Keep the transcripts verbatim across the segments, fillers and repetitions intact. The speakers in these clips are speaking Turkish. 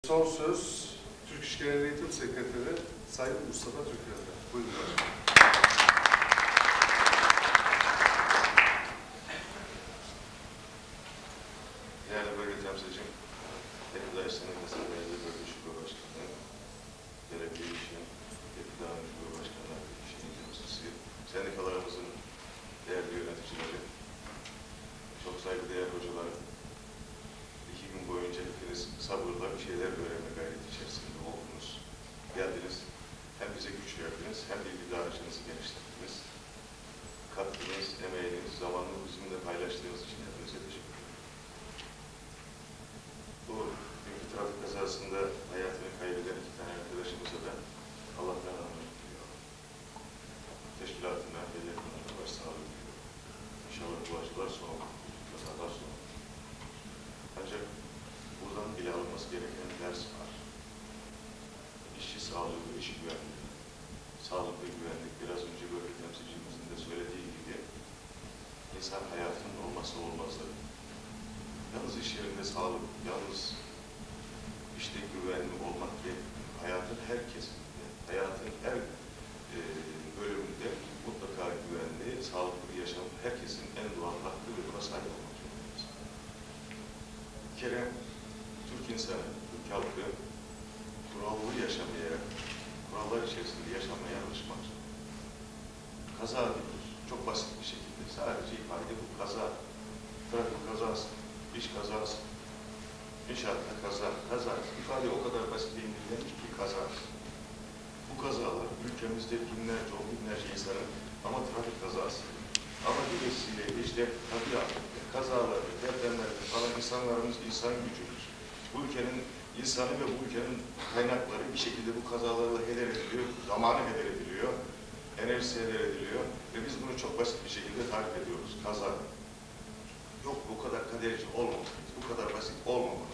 Son söz Türk İş Genel Eğitim Sekreteri Sayın Mustafa Türker'de. Buyurun. Değerli bölge temsilcim, Tekirdağ İşlerinin Kısa Belediye Bölge Şube Başkanı, Belediye İşin, Tekirdağ Şube Başkanı, İşin temsilcisi, sendikalarımızın değerli yöneticileri, çok saygıdeğer hocalarım, iki gün boyunca hepiniz sabırla bir şeyler öğrenme gayreti içerisinde oldunuz. Geldiniz, hem bize güç verdiniz, hem de bilgi dağarcığınızı genişlettiniz. Katkınız, emeğiniz, zamanını bizimle paylaştığınız için hepinize teşekkür ederim. Bu dünkü trafik kazasında hayatını kaybeden iki tane arkadaşımıza da Allah'tan rahmet diliyorum. Teşkilatına ve yakınlarına başsağlığı diliyorum. İnşallah bu acılar son olur, kazalar son olur. Ancak buradan bile alınması gereken ders var. İşçi sağlığı ve iş güvenliği. Sağlık ve güvenlik biraz önce bölge temsilcimizin de söylediği gibi insan hayatının olmazsa olmazları. Yalnız iş yerinde sağlık, yalnız işte güvenli olmak değil, hayatın her kesiminde, hayatın her e, bölümünde mutlaka güvenli, sağlıklı bir yaşam herkesin en doğal hakkı ve buna sahip olmak zorundayız. Bir kere Türk insanı, Türk halkı kurallı yaşamaya, kurallar içerisinde yaşamaya alışmak zorunda. Kaza diyoruz, çok basit bir şekilde, sadece ifade bu kaza, trafik kazası, iş kazası, inşaatta kaza, kaza, ifade o kadar basit indirilen ki kaza. Bu kazalar ülkemizde binlerce, on binlerce insanın ama trafik kazası. Ama bir vesile işte tabiat, kazaları, depremlerde falan insanlarımız, insan gücümüz, bu ülkenin insanı ve bu ülkenin kaynakları bir şekilde bu kazalarla heder ediliyor, zamanı heder ediliyor, enerjisi heder ediliyor ve biz bunu çok basit bir şekilde tarif ediyoruz, kaza. Yok bu kadar kaderici olmamalıyız, bu kadar basit olmamalıyız.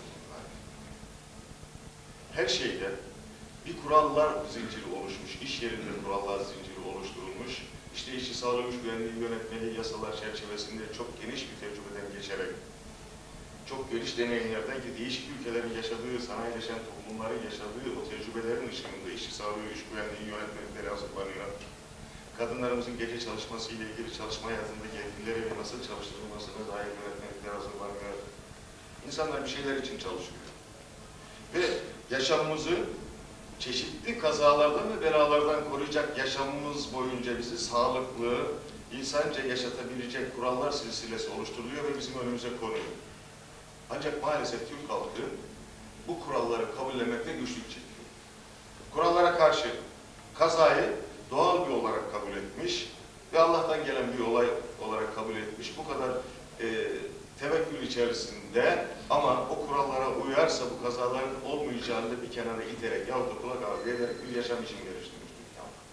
Her şeyde bir kurallar zinciri oluşmuş, iş yerinde kurallar zinciri oluşturulmuş, işte işçi sağlığı güvenliği yönetmeliği yasalar çerçevesinde çok geniş bir tecrübeden geçerek, çok geniş deneyimlerden ki değişik ülkelerin yaşadığı, sanayileşen toplumların yaşadığı o tecrübelerin ışığında işçi sağlığı, iş güvenliği yönetmelikleri hazırlanıyor. Kadınlarımızın gece çalışması ile ilgili çalışma hayatındaki etkileri ve nasıl çalıştırılmasına dair yönetmelikler hazırlanıyor. İnsanlar bir şeyler için çalışıyor. Ve yaşamımızı çeşitli kazalardan ve belalardan koruyacak yaşamımız boyunca bizi sağlıklı, insanca yaşatabilecek kurallar silsilesi oluşturuluyor ve bizim önümüze konuyor. Ancak maalesef Türk halkı bu kuralları kabullemekte güçlük çekiyor. Kurallara karşı kazayı doğal bir olarak kabul etmiş ve Allah'tan gelen bir olay olarak kabul etmiş. Bu kadar e, tevekkül içerisinde ama o kurallara uyarsa bu kazaların olmayacağını da bir kenara iterek yahut da kulak ardı ederek bir yaşam için geliştirmiş Türk halkı.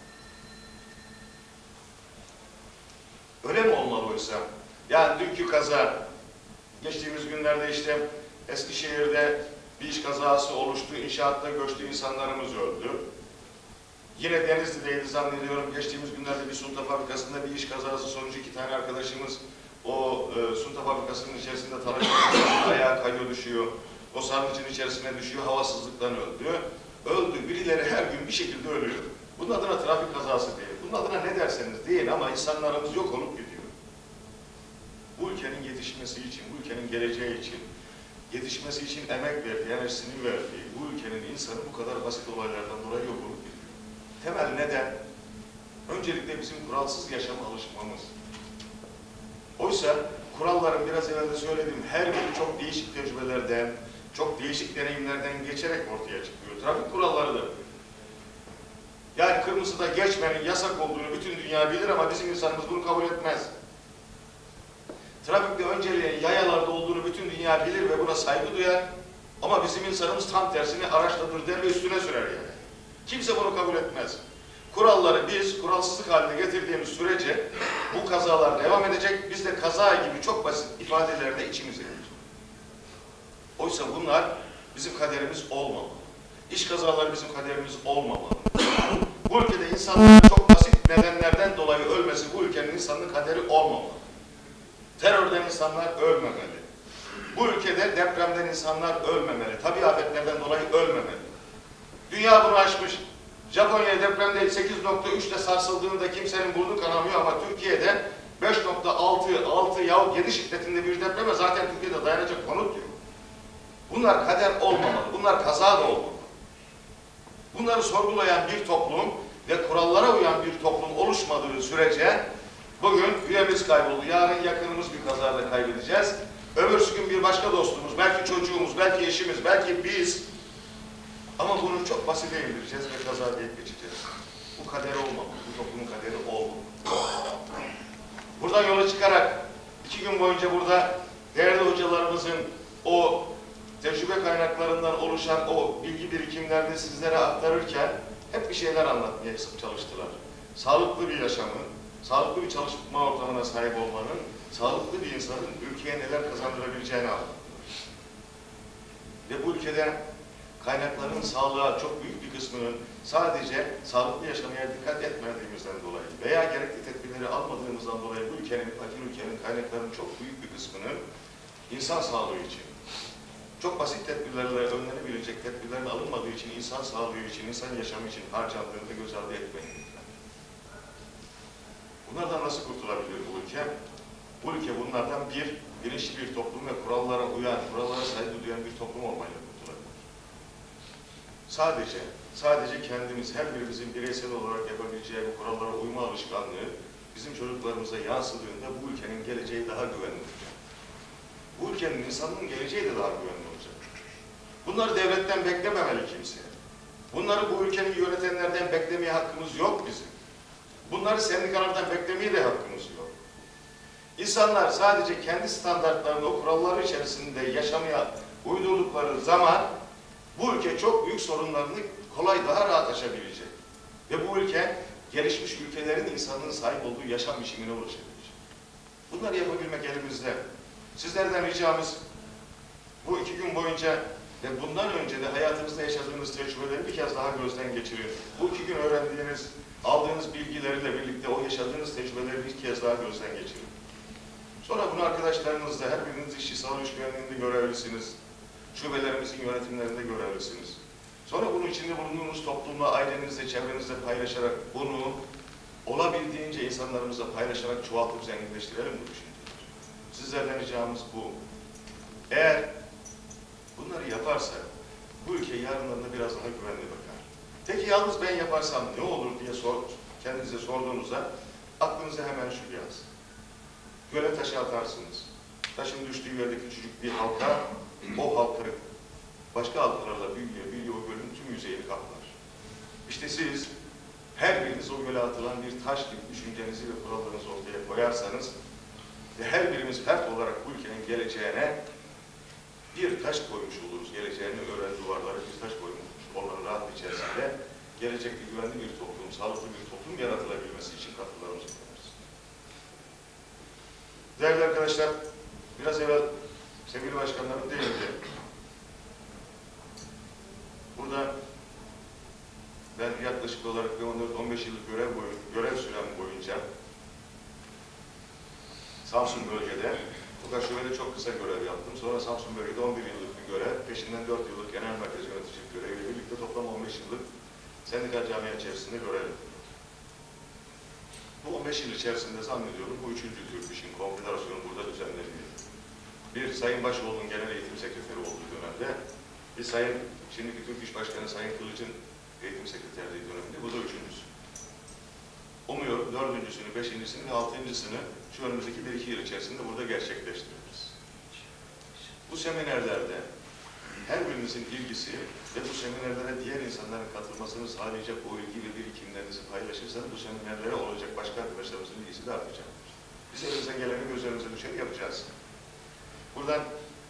Öyle mi olmalı oysa? Yani dünkü kaza, geçtiğimiz günlerde işte Eskişehir'de bir iş kazası oluştu, inşaatta göçtü, insanlarımız öldü. Yine Denizli'deydi zannediyorum, geçtiğimiz günlerde bir sunta fabrikasında bir iş kazası sonucu iki tane arkadaşımız o e, sunta fabrikasının içerisinde talaşıyor, ayağa kayıyor, düşüyor, o sarnıcın içerisine düşüyor, havasızlıktan öldü. Öldü, birileri her gün bir şekilde ölüyor. Bunun adına trafik kazası değil, bunun adına ne derseniz deyin ama insanlarımız yok olup gidiyor. Bu ülkenin yetişmesi için, bu ülkenin geleceği için, yetişmesi için emek verdiği, enerjisini verdiği, bu ülkenin insanı bu kadar basit olaylardan dolayı yok olup gidiyor. Temel neden? Öncelikle bizim kuralsız yaşama alışmamız. Oysa kuralların biraz evvel de söylediğim her biri çok değişik tecrübelerden, çok değişik deneyimlerden geçerek ortaya çıkıyor. Trafik kuralları da. Yani kırmızıda geçmenin yasak olduğunu bütün dünya bilir ama bizim insanımız bunu kabul etmez. Trafikte önceliğin yayalarda olduğunu bütün dünya bilir ve buna saygı duyar. Ama bizim insanımız tam tersine araçtadır der ve üstüne sürer yani. Kimse bunu kabul etmez. Kuralları biz kuralsızlık haline getirdiğimiz sürece bu kazalar devam edecek. Biz de kaza gibi çok basit ifadelerle içimize gelir. Oysa bunlar bizim kaderimiz olmamalı. İş kazaları bizim kaderimiz olmamalı. Bu ülkede insanların çok basit nedenlerden dolayı ölmesi bu ülkenin insanının kaderi olmamalı. Terörden insanlar ölmemeli. Bu ülkede depremden insanlar ölmemeli. Tabii afetlerden dolayı ölmemeli. Dünya bunu aşmış. Japonya depremde sekiz nokta üçte sarsıldığında kimsenin burnu kanamıyor ama Türkiye'de beş nokta altı, altı yahut yedi şiddetinde bir depreme zaten Türkiye'de dayanacak konut yok. Bunlar kader olmamalı. Bunlar kaza da olmamalı. Bunları sorgulayan bir toplum ve kurallara uyan bir toplum oluşmadığı sürece bugün üyemiz kayboldu. Yarın yakınımız bir kazada kaybedeceğiz. Öbürsü gün bir başka dostumuz, belki çocuğumuz, belki eşimiz, belki biz. Ama bunu çok basite indireceğiz ve kaza deyip geçeceğiz. Bu kader olmamalı. Bu toplumun kaderi olmamalı. Buradan yola çıkarak iki gün boyunca burada değerli hocalarımızın o tecrübe kaynaklarından oluşan o bilgi birikimlerini sizlere aktarırken hep bir şeyler anlatmaya çalıştılar. Sağlıklı bir yaşamın, sağlıklı bir çalışma ortamına sahip olmanın, sağlıklı bir insanın ülkeye neler kazandırabileceğini anlattılar. Ve bu ülkede kaynakların sağlığa çok büyük bir kısmının sadece sağlıklı yaşamaya dikkat etmediğimizden dolayı veya gerekli tedbirleri almadığımızdan dolayı bu ülkenin, fakir ülkenin kaynaklarının çok büyük bir kısmının insan sağlığı için, çok basit tedbirlerle önlenebilecek tedbirlerin alınmadığı için, insan sağlığı için, insan yaşamı için harcandığını göz ardı etmeyin. Bunlardan nasıl kurtulabilir bu ülke? Bu ülke bunlardan bir, bilinçli bir toplum ve kurallara uyan, kurallara saygı duyan bir toplum olmayla kurtulabilir. Sadece, sadece kendimiz, her birimizin bireysel olarak yapabileceği bu kurallara uyma alışkanlığı bizim çocuklarımıza yansıdığında bu ülkenin geleceği daha güvenli olacak. Bu ülkenin insanının geleceği de daha güvenli olacak. Bunları devletten beklememeli kimse. Bunları bu ülkenin yönetenlerden beklemeye hakkımız yok bizim. Bunları sendikalardan beklemeye de hakkımız yok. İnsanlar sadece kendi standartlarını, o kuralları içerisinde yaşamaya uydurdukları zaman bu ülke çok büyük sorunlarını kolay daha rahat aşabilecek. Ve bu ülke gelişmiş ülkelerin insanlığın sahip olduğu yaşam biçimine ulaşabilecek. Bunları yapabilmek elimizde. Sizlerden ricamız bu iki gün boyunca ve bundan önce de hayatınızda yaşadığınız tecrübeleri bir kez daha gözden geçirin. Bu iki gün öğrendiğiniz, aldığınız bilgilerle birlikte o yaşadığınız tecrübeleri bir kez daha gözden geçirin. Sonra bunu arkadaşlarınızla, her biriniz işçi sağlık iş güvenliğinde görevlisiniz. Şubelerimizin yönetimlerinde görevlisiniz. Sonra bunun içinde bulunduğunuz toplumla, ailenizle, çevrenizle paylaşarak bunu olabildiğince insanlarımızla paylaşarak çoğaltıp zenginleştirelim bu düşünceleri. Sizlerden ricamız bu. Eğer bunları yaparsak bu ülke yarınlarında biraz daha güvenli bakar. Peki yalnız ben yaparsam ne olur diye sor, kendinize sorduğunuzda aklınıza hemen şu gelsin. Göle taşı atarsınız. Taşın düştüğü yerde küçücük bir halka, o halka başka halkalarla büyüyor, büyüyor, o gölün tüm yüzeyini kaplar. İşte siz her biriniz o göle atılan bir taş gibi düşüncenizi ve kurallarınızı ortaya koyarsanız ve her birimiz fert olarak bu ülkenin geleceğine bir taş koymuş oluruz. Geleceğini öğren duvarlara bir taş koymuş onların rahat içerisinde gelecekte güvenli bir toplum, sağlıklı bir toplum yaratılabilmesi için katkılarımızı koyarız. Değerli arkadaşlar, biraz evvel sevgili başkanlarım değindi. Burada ben yaklaşık olarak on dört on beş yıllık görev, boyu, görev sürem boyunca Samsun bölgede, Tokat Şube'de çok kısa görev yaptım. Sonra Samsun bölgede on bir yıllık bir görev, peşinden dört yıllık genel merkez yöneticilik göreviyle birlikte toplam on beş yıllık sendikal camia içerisinde görev yaptım. Bu on beş yıl içerisinde zannediyorum bu üçüncü Türk İş'in konfederasyonu burada düzenleniyor. Bir Sayın Başoğlu'nun genel eğitim sekreteri olduğu dönemde, bir Sayın, şimdiki Türk İş Başkanı Sayın Kılıç'ın eğitim sekreterliği döneminde, bu da üçüncüsü. Umuyorum dördüncüsünü, beşincisini ve altıncısını şu önümüzdeki bir iki yıl içerisinde burada gerçekleştiririz. Bu seminerlerde her birinizin ilgisi ve bu seminerlere diğer insanların katılmasını sağlayacak o ilgi ve birikimlerinizi paylaşırsanız bu seminerlere olacak başka arkadaşlarımızın ilgisi de artacaktır. Biz elimizden geleni gözlerimize düşeni yapacağız. Buradan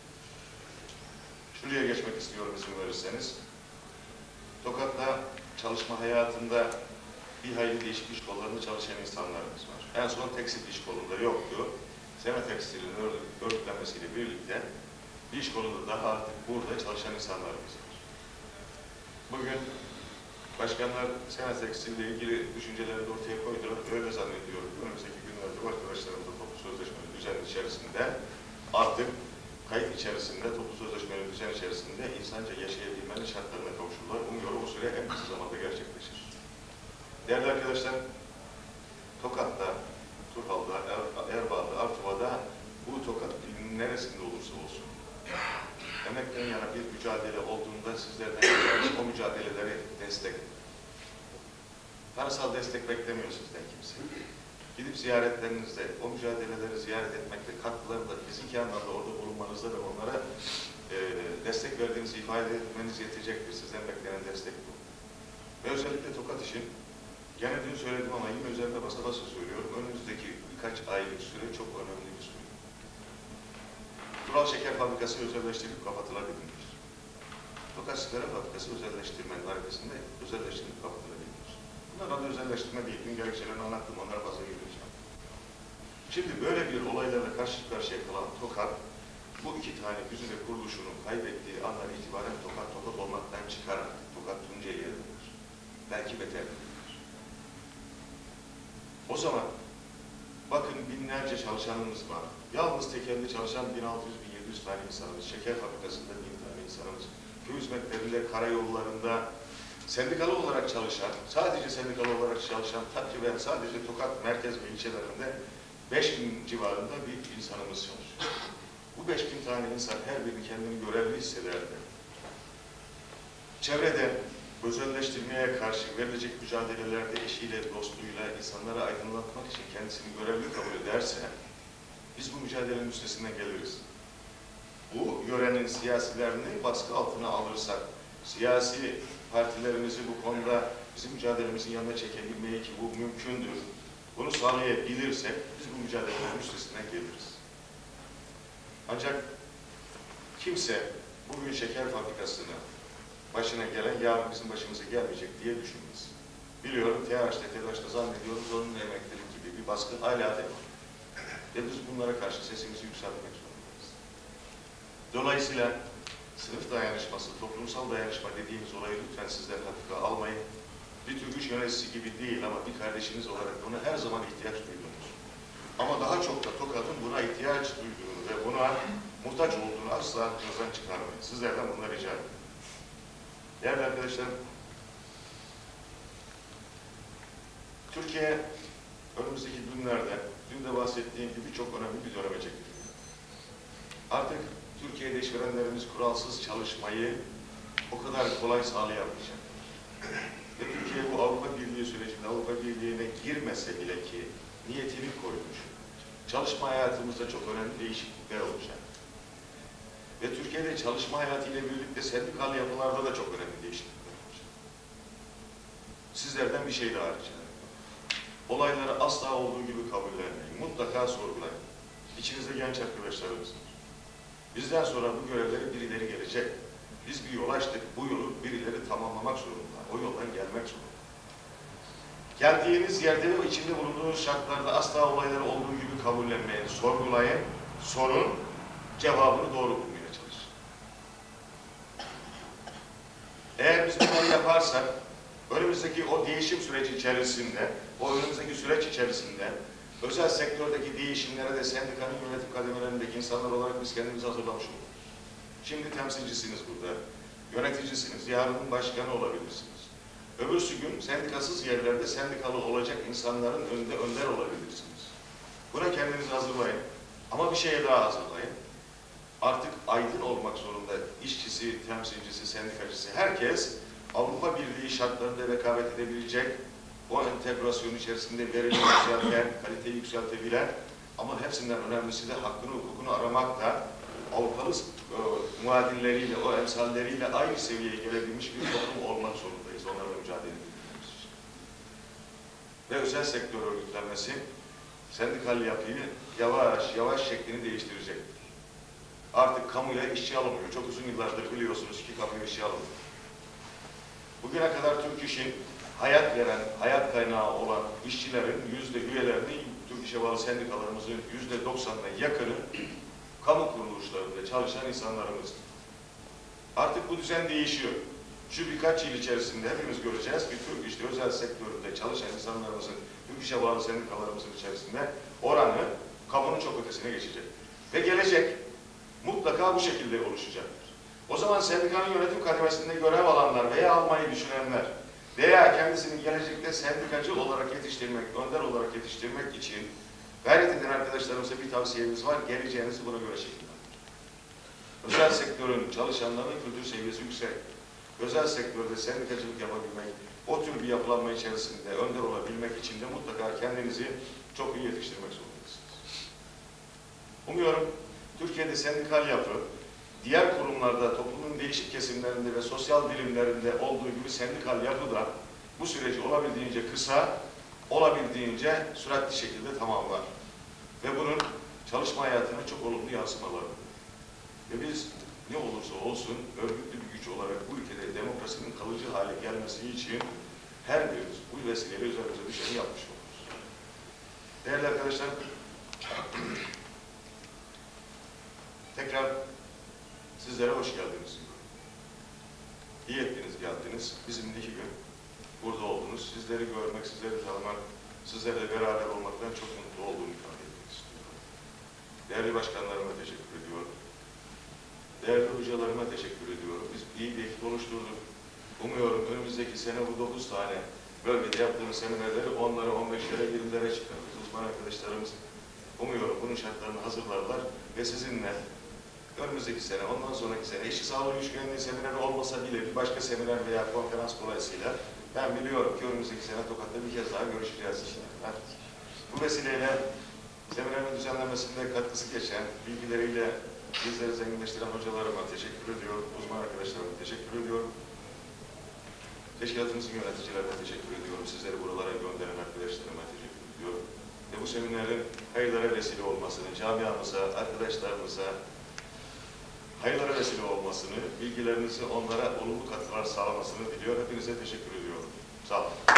şuraya geçmek istiyorum izin verirseniz. Tokat'ta çalışma hayatında bir hayli değişik iş kollarında çalışan insanlarımız var. En son tekstil iş kolunda yoktu. Sema tekstilinin örgütlenmesiyle birlikte bir iş kolunda daha artık burada çalışan insanlarımız var. Bugün başkanlar Sema Tekstil ile ilgili düşüncelerini ortaya koydular. Öyle zannediyorum. Önümüzdeki günlerde bu arkadaşlarımızla toplu sözleşme düzen içerisinde artık kayıt içerisinde, toplu sözleşmeli düzen içerisinde insanca yaşayabilmenin şartlarına kavuşurlar. Umuyorum o süre en kısa zamanda gerçekleşir. Değerli arkadaşlar, Tokat'ta, Turhal'da, er, Erbağ'da, Artva'da, bu Tokat ilinin neresinde olursa olsun, emekten yana bir mücadele olduğunda sizlerden o mücadeleleri destek edin. Parasal destek beklemiyor sizden kimse. Gidip ziyaretlerinizde, o mücadeleleri ziyaret etmekte, katkılarında, fiziki anlamda orada bulunmanızda ve onlara e, destek verdiğinizi ifade etmeniz yetecektir. Sizden beklenen destek bu. Ve özellikle Tokat için, gene dün söyledim ama yine üzerinde basa basa söylüyorum, önümüzdeki birkaç aylık süre çok önemli bir süre. Tural Şeker Fabrikası özelleştirilip kapatılabilir. Tokat Sigara Fabrikası özelleştirmenin arkasında özelleştirilip kapatılabilir. Bunlar adı özelleştirme değil, gün gerekçelerini anlattım, onlara fazla girmeyeceğim. Şimdi böyle bir olaylarla karşı karşıya kalan Tokat, bu iki tane güzide kuruluşunu kaybettiği andan itibaren Tokat, Tokat olmaktan çıkarak Tokat Tunceli'ye dönür. Belki beter dönür. O zaman, bakın binlerce çalışanımız var. Yalnız tekelli çalışan bin altı yüz bin yedi yüz tane insanımız, şeker fabrikasında bin tane insanımız, köy hizmetlerinde, karayollarında, sendikalı olarak çalışan, sadece sendikalı olarak çalışan, takriben sadece Tokat merkez ve ilçelerinde beş bin civarında bir insanımız çalışıyor. Bu beş bin tane insan her biri kendini görevli hissederdi. Çevrede özelleştirmeye karşı verilecek mücadelelerde eşiyle, dostluğuyla insanları aydınlatmak için kendisini görevli kabul ederse, biz bu mücadelenin üstesinden geliriz. Bu yörenin siyasilerini baskı altına alırsak, siyasi partilerimizi bu konuda bizim mücadelemizin yanına çekebilmeyi, ki bu mümkündür, bunu sağlayabilirsek biz bu mücadelelerin üstesinden geliriz. Ancak kimse bugün şeker fabrikasını başına gelen yarın bizim başımıza gelmeyecek diye düşünmez. Biliyorum T H T'de, T D H'da zannediyorum zorunlu emeklilik gibi bir baskı hala devam. Ve biz bunlara karşı sesimizi yükseltmek zorundayız. Dolayısıyla sınıf dayanışması, toplumsal dayanışma dediğimiz olayı lütfen sizler hafife almayın. Bir Türk iş yöneticisi gibi değil ama bir kardeşiniz olarak buna her zaman ihtiyaç duydunuz. Ama daha çok da Tokat'ın buna ihtiyaç duyduğunu ve buna muhtaç olduğunu asla aklınızdan çıkarmayın. Sizlerden bunları rica ediyorum. Değerli arkadaşlar, Türkiye önümüzdeki günlerde, dün de bahsettiğim gibi çok önemli bir döneme çekiliyor. Artık Türkiye'de işverenlerimiz kuralsız çalışmayı o kadar kolay sağlayamayacak. Ve Türkiye bu Avrupa Birliği sürecinde Avrupa Birliği'ne girmese bile ki niyetini koymuş. Çalışma hayatımızda çok önemli değişiklikler olacak. Ve Türkiye'de çalışma hayatıyla birlikte sendikal yapılarda da çok önemli değişiklikler olacak. Sizlerden bir şey daha rica ediyorum. Olayları asla olduğu gibi kabullenmeyin. Mutlaka sorgulayın. İçinizde genç arkadaşlarımız var. Bizden sonra bu görevleri birileri gelecek. Biz bir yol açtık. Bu yolu birileri tamamlamak zorunda. O yoldan gelmek zorunda. Geldiğiniz yerde ve içinde bulunduğunuz şartlarda asla olayları olduğu gibi kabullenmeyin. Sorgulayın, sorun, cevabını doğru bulmaya çalışın. Eğer biz bunları yaparsak, önümüzdeki o değişim süreci içerisinde, o önümüzdeki süreç içerisinde özel sektördeki değişimlere de sendikanın yönetim kademelerindeki insanlar olarak biz kendimizi hazırlamış oluruz. Şimdi temsilcisiniz burada, yöneticisiniz, yarının başkanı olabilirsiniz. Öbürsü gün sendikasız yerlerde sendikalı olacak insanların önünde önder olabilirsiniz. Buna kendinizi hazırlayın. Ama bir şeye daha hazırlayın. Artık aydın olmak zorunda işçisi, temsilcisi, sendikacısı, herkes Avrupa Birliği şartlarında rekabet edebilecek, o entegrasyon içerisinde verimi yükselten, kaliteyi yükseltebilen ama hepsinden önemlisi de hakkını, hukukunu aramakta Avrupalı e, muadilleriyle, o emsalleriyle aynı seviyeye gelebilmiş bir toplum olmak zorundayız. Onlarla mücadele ediyoruz. Ve özel sektör örgütlenmesi sendikal yapıyı yavaş yavaş şeklini değiştirecektir. Artık kamuya işçi alınmıyor. Çok uzun yıllardır biliyorsunuz ki kamuya işçi alınmıyor. Bugüne kadar Türk İş'in hayat veren, hayat kaynağı olan işçilerin yüzde üyelerinin, Türk İş'e bağlı sendikalarımızın yüzde doksanına yakını kamu kuruluşlarında çalışan insanlarımız. Artık bu düzen değişiyor. Şu birkaç yıl içerisinde hepimiz göreceğiz ki Türk İş'te özel sektöründe çalışan insanlarımızın, Türk İş'e bağlı sendikalarımızın içerisinde oranı kamunun çok ötesine geçecek. Ve gelecek, mutlaka bu şekilde oluşacaktır. O zaman sendikanın yönetim kademesinde görev alanlar veya almayı düşünenler veya kendisini gelecekte sendikacı olarak yetiştirmek, önder olarak yetiştirmek için gayret eden arkadaşlarımıza bir tavsiyemiz var. Geleceğinizi buna göre şekillendirin. Özel sektörün çalışanlarının kültür seviyesi yüksek. Özel sektörde sendikacılık yapabilmek, o tür bir yapılanma içerisinde önder olabilmek için de mutlaka kendinizi çok iyi yetiştirmek zorundasınız. Umuyorum Türkiye'de sendikal yapı, diğer kurumlarda, toplumun değişik kesimlerinde ve sosyal bilimlerinde olduğu gibi sendikal yapı da bu süreci olabildiğince kısa, olabildiğince süratli şekilde tamamlar. Ve bunun çalışma hayatına çok olumlu yansımaları. Ve biz ne olursa olsun örgütlü bir güç olarak bu ülkede demokrasinin kalıcı hale gelmesi için her birimiz bu vesileyle üzerimize düşeni yapmış oluruz. Değerli arkadaşlar, tekrar sizlere hoş geldiniz. İyi ettiniz, geldiniz. Bizimle iki gün burada oldunuz. Sizleri görmek, sizleri tanımak, sizlerle beraber olmaktan çok mutlu olduğumu ifade etmek istiyorum. Değerli başkanlarıma teşekkür ediyorum. Değerli hocalarıma teşekkür ediyorum. Biz iyi bir ekip oluşturduk. Umuyorum önümüzdeki sene bu dokuz tane bölgede yaptığımız seminerleri onlara, on beşlere, yirmilere çıkarırız. Uzman arkadaşlarımız umuyorum bunun şartlarını hazırlarlar ve sizinle önümüzdeki sene, ondan sonraki sene eşit sağlığı üçgenliği semineri olmasa bile bir başka seminer veya konferans dolayısıyla ben biliyorum ki önümüzdeki sene Tokat'ta bir kez daha görüşeceğiz inşallah. Bu vesileyle seminerin düzenlenmesinde katkısı geçen, bilgileriyle bizleri zenginleştiren hocalarıma teşekkür ediyorum, uzman arkadaşlarıma teşekkür ediyorum. Teşkilatımızın yöneticilerine teşekkür ediyorum, sizleri buralara gönderen arkadaşlarıma teşekkür ediyorum. Ve bu seminerin hayırlara vesile olmasını, camiamıza, arkadaşlarımıza hayırlara vesile olmasını, bilgilerinizi onlara olumlu katkılar sağlamasını diliyor. Hepinize teşekkür ediyorum. Sağ olun.